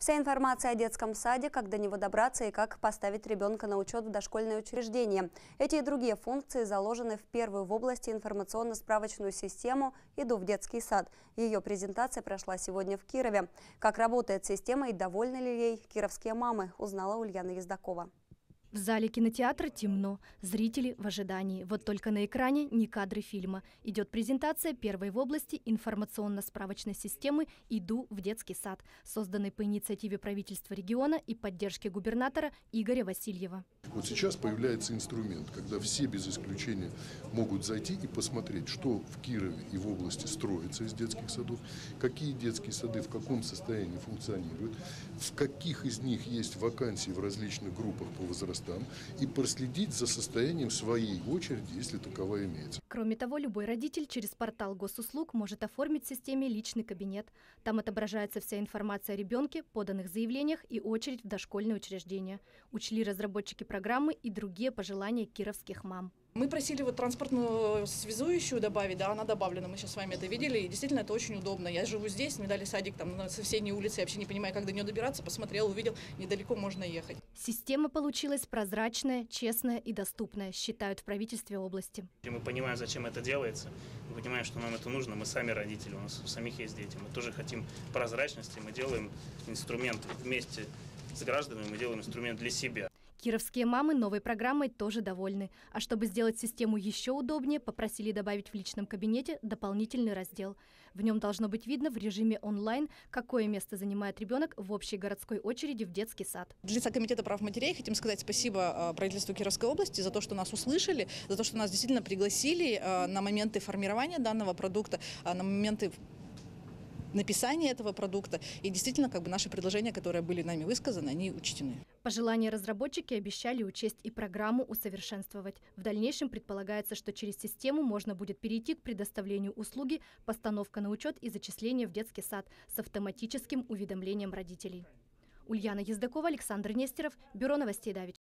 Вся информация о детском саде, как до него добраться и как поставить ребенка на учет в дошкольное учреждение. Эти и другие функции заложены в первую в области информационно-справочную систему «Иду в детский сад». Ее презентация прошла сегодня в Кирове. Как работает система и довольны ли ей кировские мамы, узнала Ульяна Ездакова. В зале кинотеатра темно, зрители в ожидании. Вот только на экране не кадры фильма. Идет презентация первой в области информационно-справочной системы «Иду в детский сад», созданной по инициативе правительства региона и поддержки губернатора Игоря Васильева. Вот сейчас появляется инструмент, когда все без исключения могут зайти и посмотреть, что в Кирове и в области строится из детских садов, какие детские сады в каком состоянии функционируют, в каких из них есть вакансии в различных группах по возрастам, и проследить за состоянием своей очереди, если таковая имеется. Кроме того, любой родитель через портал госуслуг может оформить в системе личный кабинет. Там отображается вся информация о ребенке, поданных заявлениях и очередь в дошкольное учреждение. Учли разработчики программы и другие пожелания кировских мам. Мы просили вот транспортную связующую добавить, да, она добавлена, мы сейчас с вами это видели, и действительно это очень удобно. Я живу здесь, мне дали садик там на соседней улице, я вообще не понимаю, как до нее добираться, посмотрел, увидел, недалеко можно ехать. Система получилась прозрачная, честная и доступная, считают в правительстве области. Мы понимаем, зачем это делается, мы понимаем, что нам это нужно, мы сами родители, у нас у самих есть дети, мы тоже хотим прозрачности, мы делаем инструмент вместе с гражданами, мы делаем инструмент для себя. Кировские мамы новой программой тоже довольны. А чтобы сделать систему еще удобнее, попросили добавить в личном кабинете дополнительный раздел. В нем должно быть видно в режиме онлайн, какое место занимает ребенок в общей городской очереди в детский сад. Для лица Комитета прав матерей хотим сказать спасибо правительству Кировской области за то, что нас услышали, за то, что нас действительно пригласили на моменты формирования данного продукта, на моменты написания этого продукта. И действительно, наши предложения, которые были нами высказаны, они учтены. Пожелания разработчики обещали учесть и программу усовершенствовать. В дальнейшем предполагается, что через систему можно будет перейти к предоставлению услуги постановка на учет и зачисление в детский сад с автоматическим уведомлением родителей. Ульяна Ездакова, Александр Нестеров, Бюро новостей Давич.